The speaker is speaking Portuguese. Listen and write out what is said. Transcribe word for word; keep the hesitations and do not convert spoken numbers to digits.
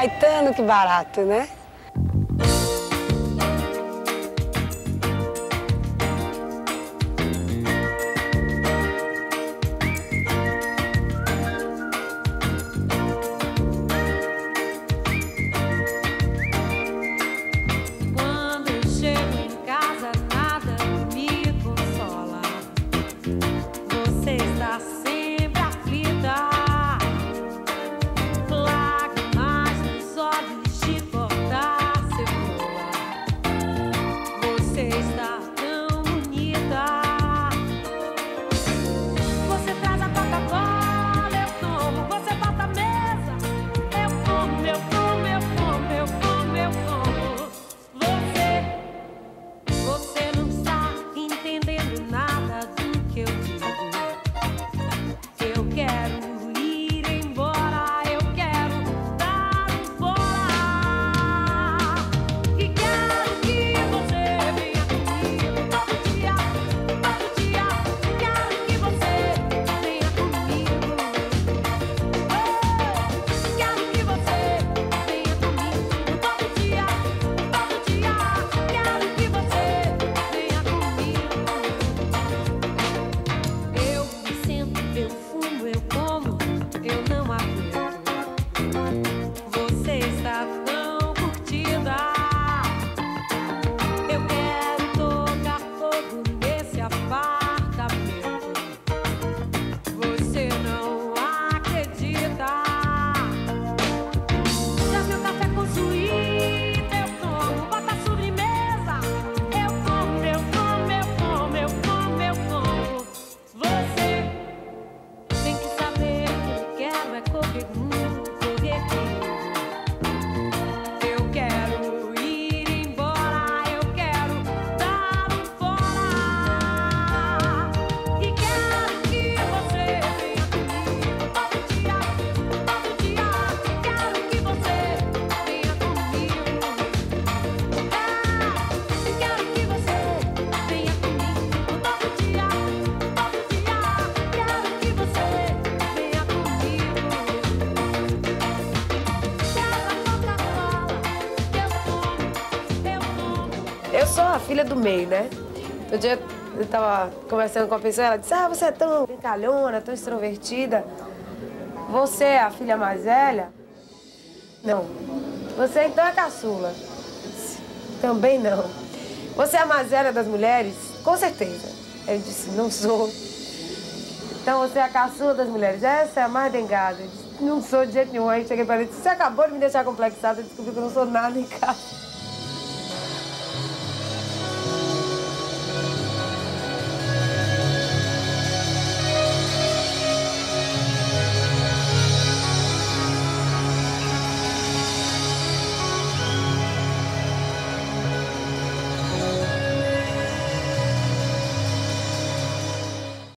aproveitando, que barato, né? Eu sou a filha do meio, né? Um dia eu tava conversando com a pessoa, ela disse, ah, você é tão brincalhona, tão extrovertida. Você é a filha mais velha? Não. Você então é caçula? Também não. Você é a mais velha das mulheres? Com certeza. Eu disse, não sou. Então você é a caçula das mulheres? Essa é a mais dengada. Eu disse, não sou de jeito nenhum. Aí cheguei para ele e disse, você acabou de me deixar complexada, eu descobri que eu não sou nada em casa.